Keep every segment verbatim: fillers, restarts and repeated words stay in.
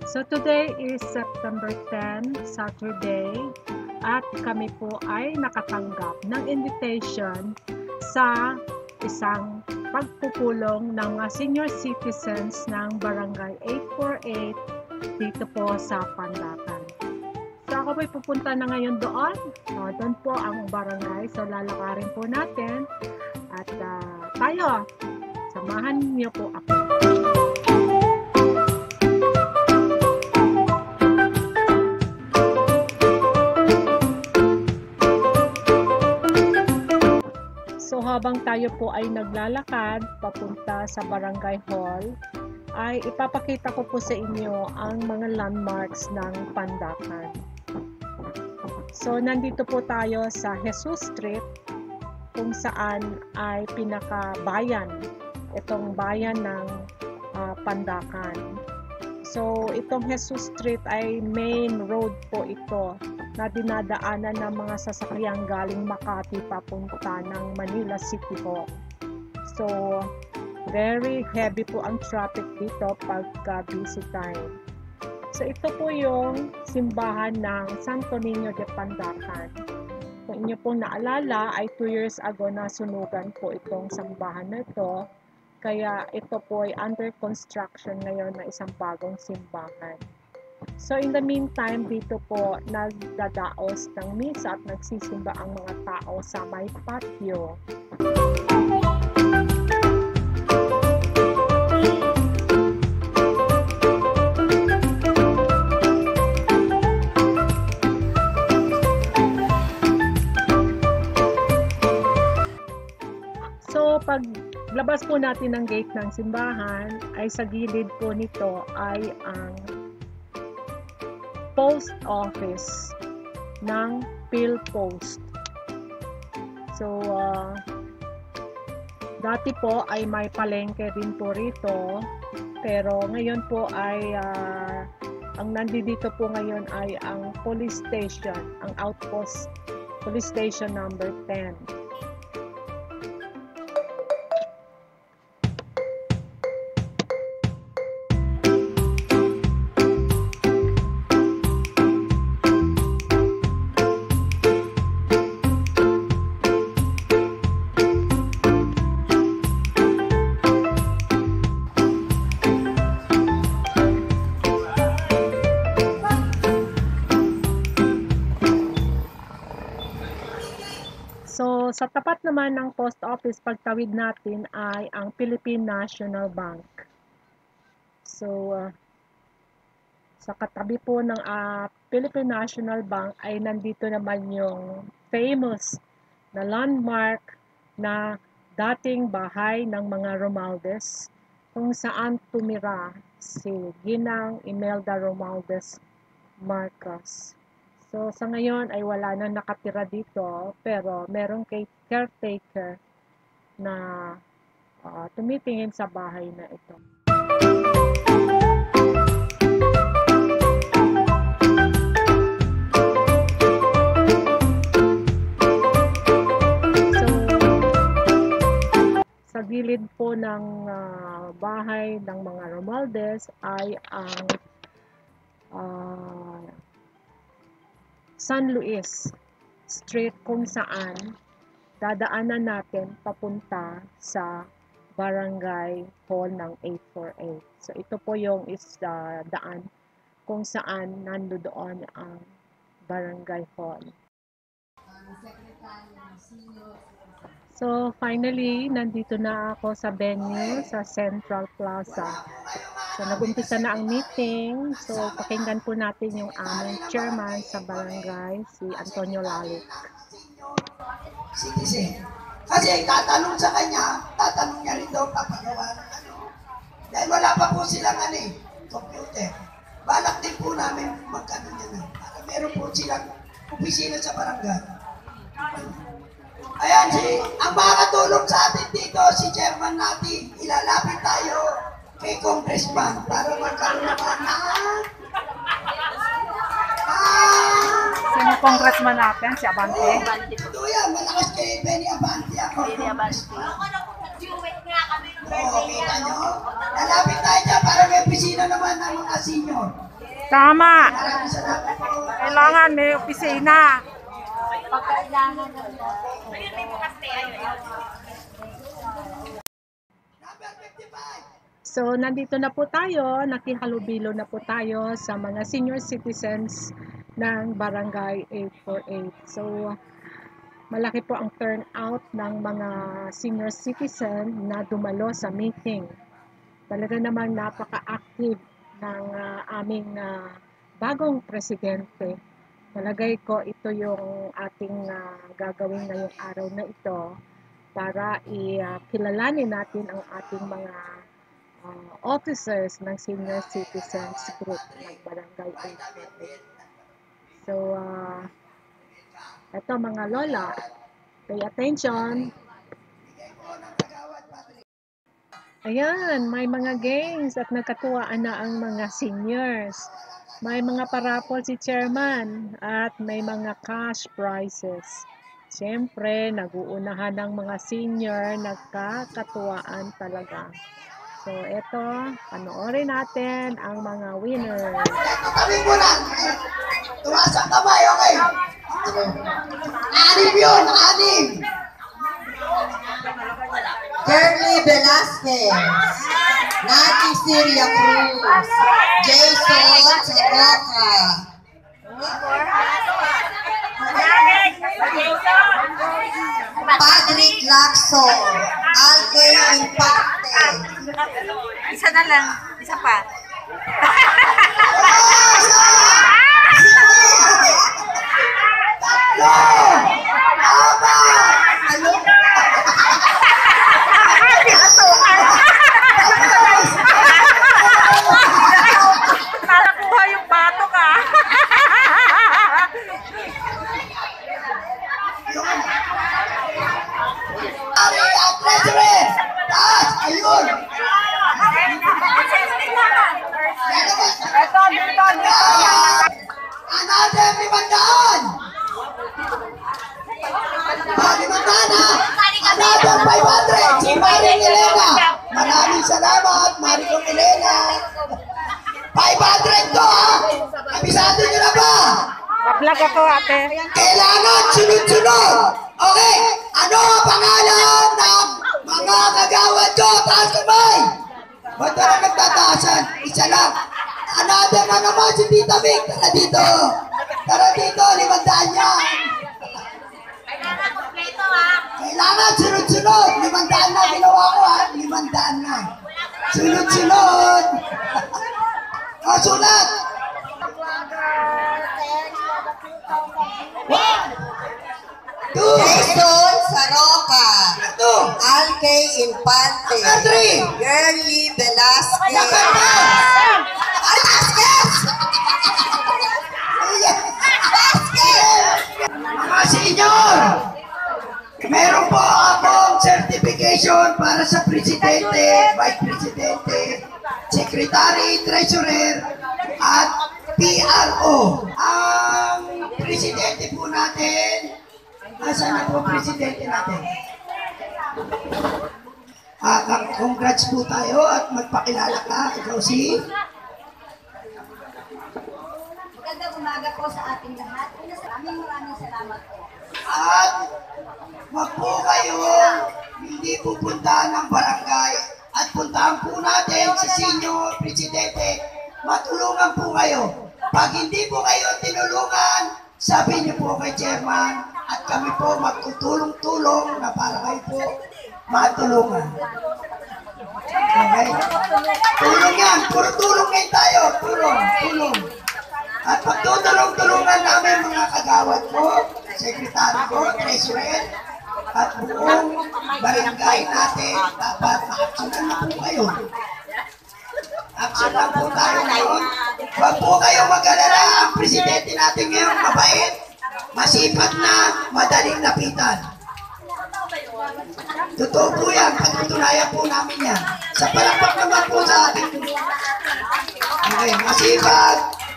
So today is September tenth, Saturday, at kami po ay nakatanggap ng invitation sa isang pagpupulong ng mga senior citizens ng Barangay eight four eight dito po sa Pandacan. So ako po'y pupunta na ngayon doon. So, doon po ang barangay. So lalakarin po natin at uh, tayo, samahan niyo po ako. So habang tayo po ay naglalakad papunta sa Barangay Hall, ay ipapakita ko po sa inyo ang mga landmarks ng Pandacan. So nandito po tayo sa Jesus Street, kung saan ay pinakabayan, itong bayan ng uh, Pandacan. So itong Jesus Street ay main road po ito na dinadaanan ng mga sasakyang galing Makati papunta ng Manila City po. So very heavy po ang traffic dito pagka busy time. So ito po yung simbahan ng Santo Niño de Pandacan. Kung inyo pong naalala ay two years ago na sunugan po itong simbahan na ito. Kaya ito po ay under construction ngayon na isang bagong simbahan. So in the meantime, dito po nagdadaos ng misa at nagsisimba ang mga tao sa may patio. So pag labas po natin ng gate ng simbahan, ay sa gilid po nito ay ang post office ng PhilPost. So, uh, dati po ay may palengke din po rito, pero ngayon po ay uh, ang nandito po ngayon ay ang police station, ang outpost police station number ten. So, sa tapat naman ng post office, pagtawid natin ay ang Philippine National Bank. So, uh, sa katabi po ng uh, Philippine National Bank ay nandito naman yung famous na landmark na dating bahay ng mga Romualdez, kung saan tumira si Ginang Imelda Romualdez Marcos. So, sa ngayon ay wala nang nakatira dito, pero merong caretaker na uh, tumitingin sa bahay na ito. So, sa gilid po ng uh, bahay ng mga Romualdez ay ang uh, San Luis Street, kung saan dadaanan natin papunta sa Barangay Hall ng eight four eight. So ito po yung is uh, daan kung saan nandoon ang Barangay Hall. So finally, nandito na ako sa venue sa Central Plaza. So nag-umpisa na ang meeting. So pakinggan po natin yung aming chairman sa barangay, si Antonio Lalik. Citizen. Kasi tatanong sa kanya, tatanong niya rin daw papagawa ng ano. Dahil wala pa po silang ano eh, computer. Balak din po namin magkano niya na. Para meron po silang opisina sa barangay. Ayan, si, ang makakatulong sa atin dito, si chairman natin. Ilalapit tayo kay congressman para magkaroon naman na Sino congressman natin? Si Abante? ito yan, malakas kay Benny Abante ako. Benny Abante. Ako na po nag-duet nga kami. Oo, kita nyo? Lalapit tayo dyan para may opisina naman ng mga senior. Tama. Maraming salamat po. Kailangan may opisina. Number fifty-five. So, nandito na po tayo, nakihalubilo na po tayo sa mga senior citizens ng Barangay eight four eight. So, malaki po ang turnout ng mga senior citizen na dumalo sa meeting. Talaga namang napaka-active ng uh, aming uh, bagong presidente. Palagay ko ito yung ating uh, gagawin ngayong araw na ito para i-kilalanin natin ang ating mga uh, officers ng senior citizens group ng Barangay eight four eight. So, uh, ito mga lola, pay attention. Ayan, may mga games at nagkatuwaan na ang mga seniors. May mga parapol si chairman at may mga cash prizes. Siyempre, nag-uunahan ng mga senior, nagkakatuwaan talaga. So, ito, panoorin natin ang mga winners. Tabi mo lang. Tumaas ang kamay, okay? Anim yun, anim. Curly Velasquez, Nati Siria Cruz, Jason Saroca, Patrick Lacson, Alvin Infante. Isa na lang. Isa pa. Nakakuha yung batok ah. Ari, ang treasurer. Taas, ayun. Ito, dito, dito. Another limandaan. Ah, limandaan ha. Another five hundred. Si Maring Elena. Maraming salamat, Maring Elena. five hundred to ha. Kabisado nyo na ba? Bablog ako ate. Kailangan sunod-sunod. Okay, ano ang pangalan ng mga kagawad ko? Taas kamay. Ba't wala nagtataasan? Isa lang. Another na naman si Tita Vic. Tara dito. Tara dito, limandaan yan. Kailangan kompleto ha. Kailangan sunod-sunod. Limandaan na, ginawa ko ha. Limandaan na. Sunod-sunod. O, sulat. One, two, Jason Saroca, two, Alke Infante, number three. Curly Velasquez, Number four. Velasquez! Mga senyor, meron po akong certification para sa presidente, vice presidente, secretary, treasurer, at P R O. Ang presidente po natin, asan na po presidente natin? Ah, congrats po tayo at magpakilala ka, ikaw si... Magandang umaga po sa ating lahat. Maraming maraming salamat po. At wag po kayo hindi pupuntahan ng barangay at puntahan po natin si Senior Presidente. Matulungan po kayo. Pag hindi po kayo tinulungan, sabi niyo po kay Chairman at kami po magtutulong-tulong na para kayo po matulungan. Okay? Tulong yan. Puro tulong ngayon tayo. Tulong, tulong. At pagtutulong-tulungan namin mga kagawad ko, sekretary ko, treasurer, at buong barangay natin, dapat ma-actionan na po kayo. Action lang po tayo ngayon. Huwag po kayo mag-alala. Ang presidente natin ngayon, mabait, masipag na, madaling lapitan. Totoo po yan. Pagtutunayan po namin yan. Sa palakpak naman po sa ating... Okay, masipag.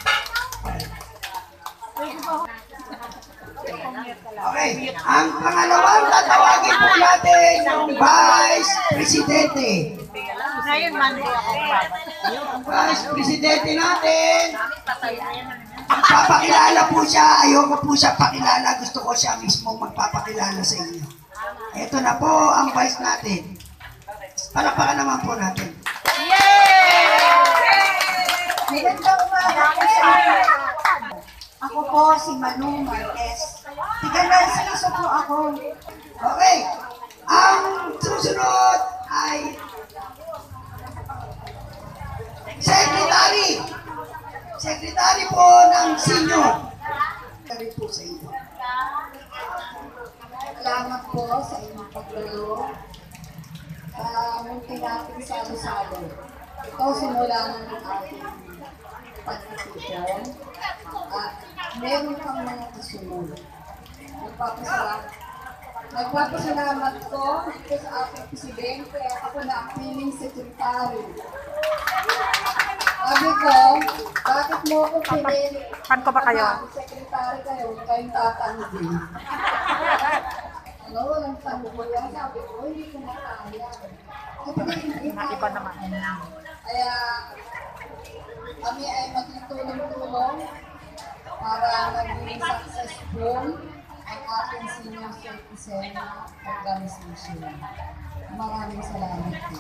Okay, ang pangalawang tatawagin po natin ng Vice Presidente. ngayon, Monday ako. Vice Presidente natin. Magpapakilala po siya. Ayoko po siya pakilala. Gusto ko siya mismo magpapakilala sa inyo. Ito na po ang vice natin. Palakpakan naman po natin. Magandang umaga po sa inyo. Ako po si Manu Marquez. Tiga-Narciso po ako. Okay. Ang susunod ay Secretary. Secretary po ng senior. Secretary po sa inyo. Salamat po sa inyong pagdalo. Uh, munti natin salo-salo. Ito simula ng ating pag-petition. At meron kang mga kasunod. Nagpapasalamat. Nagpapasalamat ko dito sa ating presidente at ako na ang piling secretary. Sabi ko, bakit mo ako pinili? Pan ko ba kayo? Secretary kayo, huwag kayong tatanggi. Ano, walang tango ko yan. Sabi ko, hindi ko makaya. Iba naman. Kaya, kami ay magtutulong-tulong para maging successful ang ating senior citizen organization. Maraming salamat po.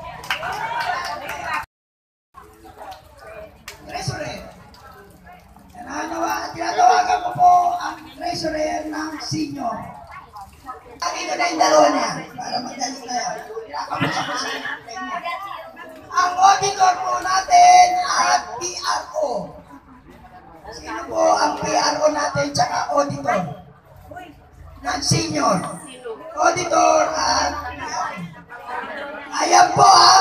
Treasurer. Nananawa, tinatawagan ko po ang treasurer ng senior. Ito na yung dalawa na yan, para madali na yan. Pinakamusta ko sa inyo. Ang auditor po natin at P R O. Sino po ang P R O natin tsaka auditor? Ng senior. Auditor at P R O. Ayan po ha.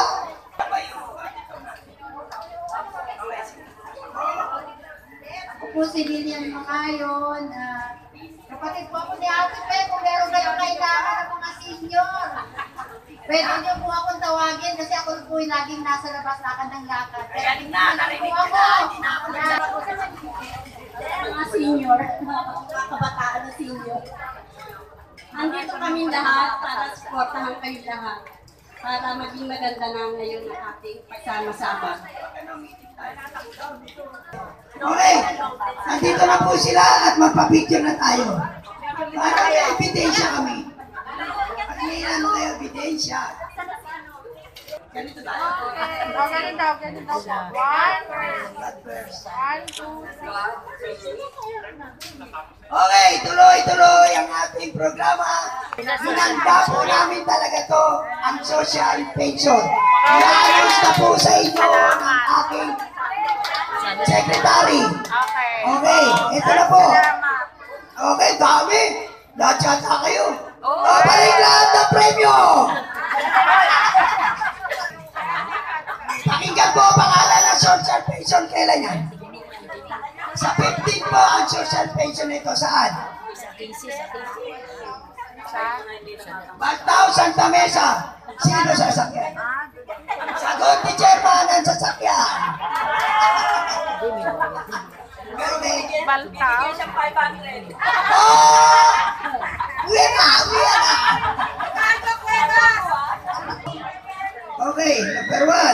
Ako po si Lilian Makayon. Uh, kapatid po ako ni Ate Pe, kung meron kayong kailangan ng mga senior. Pwede niyo po akong tawagin kasi ako po yung laging nasa labas lakad ng lakad. Kaya tingnan po ako. Mga senior, mga kabataan na senior. Andito kami lahat para supportahan kayo lahat. Para maging maganda na ngayon ang ating pagsama-sama. Okay, nandito na po sila at magpa-picture na tayo. Para may ebidensya kami. Pag may ano kayo, ebidensya. Ganito tayo. Oh, ganun daw, ganun daw po. One, one, two, three. Okay, tuloy-tuloy ang ating programa. Hinanda po namin talaga to ang social pension. I-announce na po sa inyo ng aking secretary. Okay. Okay, ito na po. Okay, dami. Lahat yata kayo. Babalik lahat ng premyo. Pakinggan po ang pangalan ng social pension. Kailan yan? Sa fifteen po ang social pension nito. Saan? Bagtao, Santa Mesa. Sino sasakyan? Sagot ni Chairman ang sasakyan. Pero may... Baltaw. Oh! Uwi na! Uwi na! Okay, number one.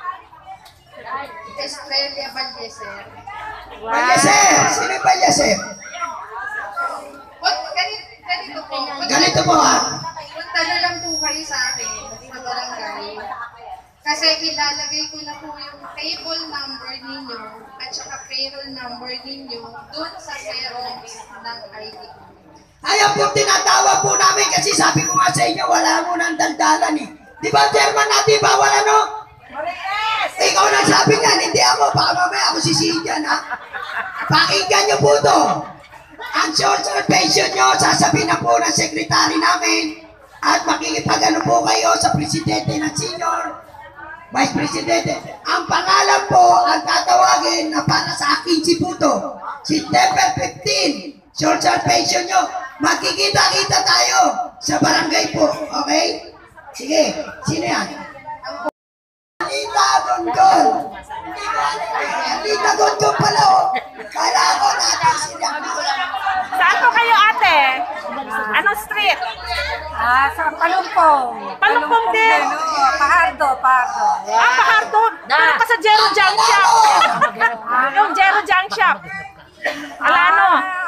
Estrella Valleser. Balyaser! Sino yung Balyaser? What, ganito, ganito po. Ganito po ha. Punta na lang po kayo sa akin sa barangay. Kasi ilalagay ko na po yung table number ninyo at saka payroll number ninyo dun sa Xerox ng I D. Ayaw po tinatawa po namin kasi sabi ko nga sa inyo, wala mo ng daldalan eh. Di ba, Chairman natin, bawal ano? Ikaw nagsabi niyan, hindi ako. Baka mamaya ako sisihin dyan, ha? Pakinggan niyo po to. Ang social pension niyo, sasabihin na po ng sekretary namin at makikipag-ano po kayo sa presidente ng senior, vice presidente. Ang pangalan po ang tatawagin na para sa akin si Puto. September fifteen, social pension nyo. Magkikita-kita tayo sa barangay po. Okay? Sige, sino yan? Lita Gondol. Lita Gondol pala oh. Kala ko natin sila. Saan po kayo, ate? Anong street? Ah, sa Palumpong. Palumpong din. Oo, Pahardo, Pahardo. Ah, Pahardo. Pero pa sa Jero Junk Shop. Yung Jero Junk Shop. Alano.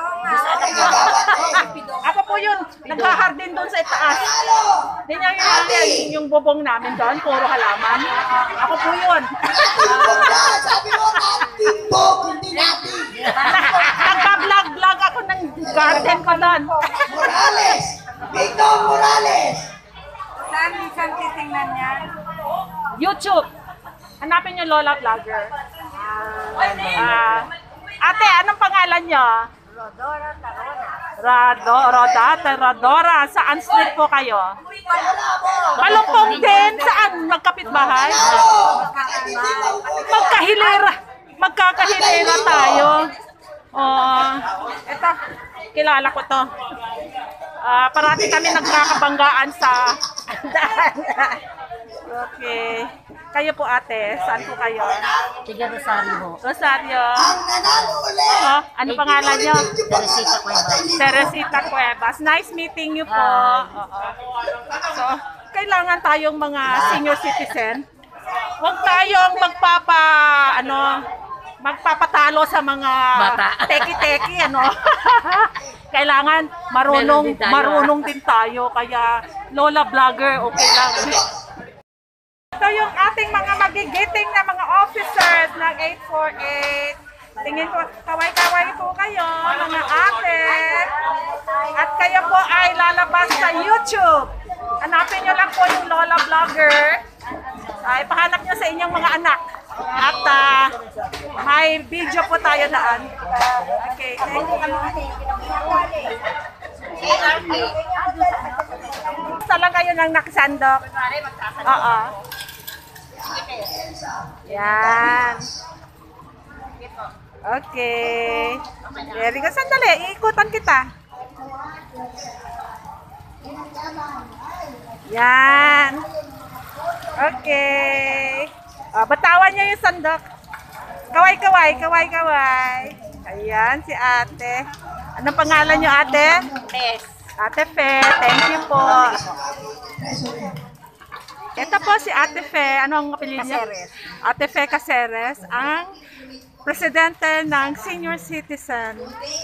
Ako po yun. Naghahardin doon sa itaas. Hindi niya yung, yung bubong namin doon. Puro halaman. Ako po yun. Sabi mo, timbog, hindi natin. Nagpa-vlog-vlog ako ng garden ko doon. Morales! Vito Morales! Saan isang titingnan yan? YouTube. Hanapin niyo Lola Vlogger. Ah, ate, anong pangalan niyo? Rodora Tarona. Rado, Rodate, Rodora. Saan street po kayo? Palumpong din. Saan? Magkapitbahay? Magkahilera. Magkakahilera tayo. Oh, ito. Kilala ko to. Ah, parati kami nagkakabanggaan sa okay. Kayo po ate, saan po kayo? Tiga Rosario. Rosario. Ang nanalo ulit! Oh, ano pangalan niyo? Teresita Cuevas. Teresita Cuevas. Nice meeting you po. Oo. So, kailangan tayong mga senior citizen. Huwag tayong magpapa, ano, magpapatalo sa mga Bata. teki-teki, ano. Kailangan marunong, Meron din tayo, marunong din tayo. Kaya, Lola Vlogger, okay lang. Ito yung ating mga magigiting na mga officers ng eight four eight. Tingin ko, kaway-kaway po kayo, mga ate. At kayo po ay lalabas sa YouTube. Hanapin nyo lang po yung Lola Vlogger. Ay, pahanap nyo sa inyong mga anak. At uh, may video po tayo daan. Okay, thank you. Basta lang kayo ng nakasandok. Oo. Yan. Okay. Very good. Sandali, iikutan kita. Yan. Okay. Uh, batawan niyo yung sandok. Kaway-kaway, kaway-kaway. Ayan, si ate. Anong pangalan niyo, ate? Tess. Ate Fe, thank you po. Ito po si Ate Fe, ano ang apelyido niya? Caceres. Ate Fe Caceres, ang presidente ng senior citizen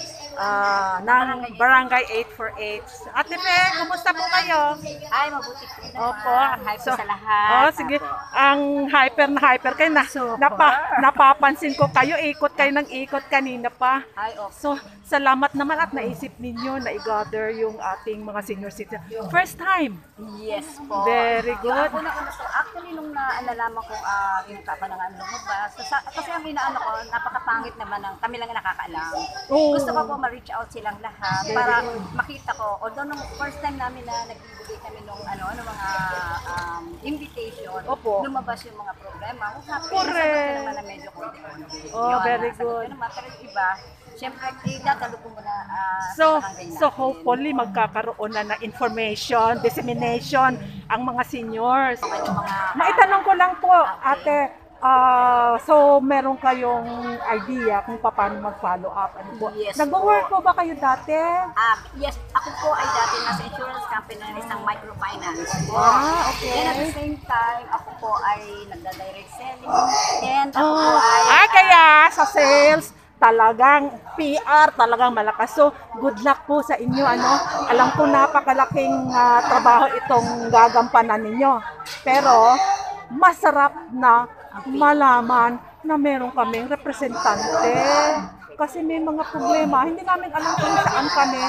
uh, ng Barangay eight four eight. Ate Fe, kumusta po kayo? Ay, mabuti po naman. Opo. Hi po So, sa lahat. Oh, sige. Ang hyper na hyper kayo na. Napa, napapansin ko kayo, ikot kayo ng ikot kanina pa. Ay, okay. So, salamat naman at naisip ninyo na i-gather yung ating mga senior citizen. First time. Yes po. Very good. Yung una-una po, actually nung naalalaman ko uh, yung kapanangan lumabas, kasi, kasi ang inaano ko, napakapangit naman ng kami lang nakakaalam. Oo. Gusto ko po ma-reach out silang lahat para makita ko. Although nung first time namin na nagbibigay kami nung ano, ano mga um, invitation, Opo. lumabas yung mga problema. Happy, Correct. nasagot ko naman na medyo konti-konti. Oh, Yun, very nasagot ko good. naman. Pero yung iba, syempre, eh, datalo ko muna uh, So, sa barangay so namin. hopefully magkakaroon na ng information, dissemination ang mga seniors. Yung mga, Maitanong ko lang po, ate, ah, so meron kayong idea kung paano mag-follow up? Ano po? Yes Nag-work po. po ba kayo dati? Ah, yes, ako po ay dati nasa insurance company na isang microfinance po. Ah, okay. Then at the same time, ako po ay nagda-direct selling. Then ako po Oh, ay... ah, kaya sa sales, talagang P R, talagang malakas. So, good luck po sa inyo. Ano? Alam ko napakalaking ah, trabaho itong gagampanan ninyo. Pero, masarap na malaman na meron kaming representante. Kasi may mga problema. Hindi namin alam kung saan kami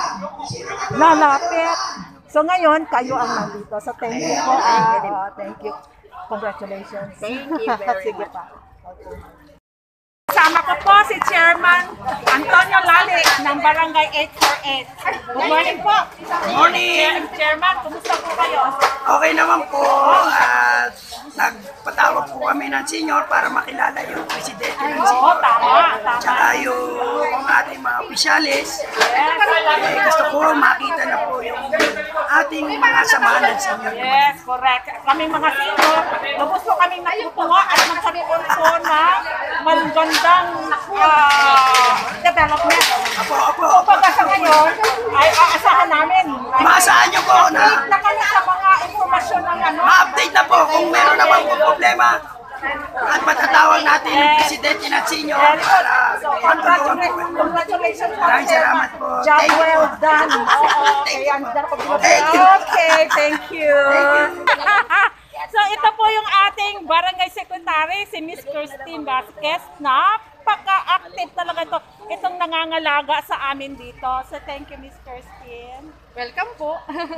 lalapit. So, ngayon, kayo ang nandito. So, thank you po. Ah, thank you. Congratulations. Thank you very Sige much. pa. Okay. Kasama ko po si Chairman Antonio Lali ng Barangay eight four eight. Good morning po. Good morning! Chairman, kumusta po kayo? Okay naman po. At nagpatawag po kami ng senior para makilala yung presidente ng Oo, senior. tama, tama. Tsaka yung ating mga opisyalis. Eh, gusto ko makita na po yung ating mga samahan ng senior. Yes, correct. Kaming mga senior, lubos po kaming natutuwa at magkaroon po na magandang uh, development. Apo, apo. Kapag sa ngayon, ay aasahan namin. Maasahan nyo po na Na kami sa mga informasyon ng ano. ma-update na po kung meron naman po problema at matatawag natin yung presidente ng senior para So, matulungan po. congratulations, congratulations po. Maraming salamat po. Job Thank you well po. done. Oo, okay, andar ko po. Thank you. Okay, thank you. So, ito po yung ating barangay secretary, si Miss Christine Vasquez. Napaka-active talaga ito. Itong nangangalaga sa amin dito. So, thank you, Miss Christine. Welcome po.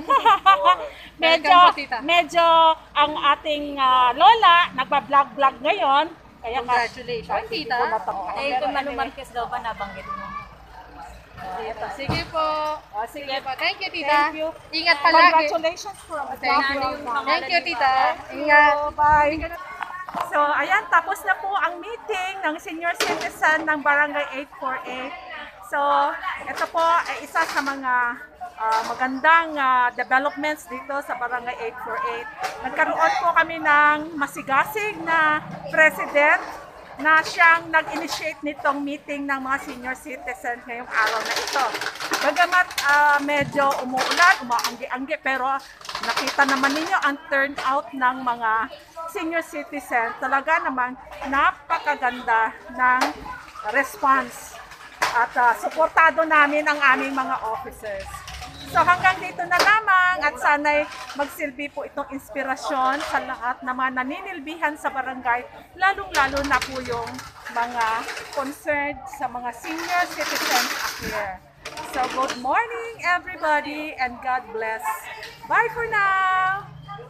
medyo, Welcome po, tita. medyo ang ating ah, lola, nagpa-vlog-vlog ngayon. Kaya ka- Congratulations, tita. Eh, kung Manu Marquez daw ba nabanggit mo? Dito. Sige po. Oh, sige. Po. Thank you, tita. Thank you. Ingat palagi. Congratulations from Thank Job you. well done. Thank you, tita. Ingat. Bye. So, ayan, tapos na po ang meeting ng senior citizen ng Barangay eight forty-eight. So, ito po ay isa sa mga ah, magandang ah, developments dito sa Barangay eight forty-eight. Nagkaroon po kami ng masigasig na president na siyang nag-initiate nitong meeting ng mga senior citizens ngayong araw na ito. Bagamat ah, medyo umuulan, umaanggi-anggi, pero nakita naman ninyo ang turnout ng mga senior citizens. Talaga namang napakaganda ng response. At uh, suportado namin ang aming mga officers. So hanggang dito na lamang at sana'y magsilbi po itong inspirasyon sa lahat na mga naninilbihan sa barangay, lalong-lalo na po yung mga concerned sa mga senior citizens here. So good morning everybody and God bless. Bye for now!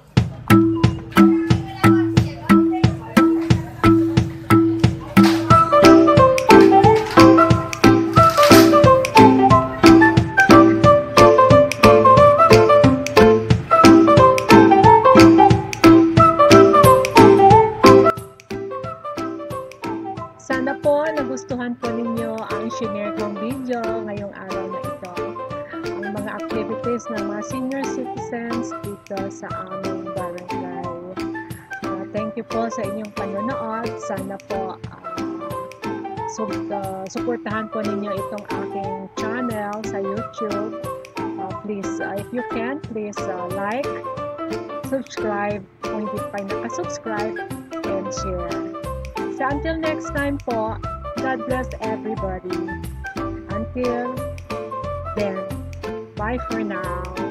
Sana po nagustuhan po ninyo ang share kong video ngayong araw na ito. Ang mga activities ng mga senior citizens dito sa aming barangay. Uh, thank you po sa inyong panonood. Sana po uh, sub, uh, suportahan po ninyo itong aking channel sa YouTube. Uh, please, uh, if you can, please uh, like, subscribe kung hindi pa nakasubscribe, and share. So until next time po, God bless everybody. Until then, bye for now.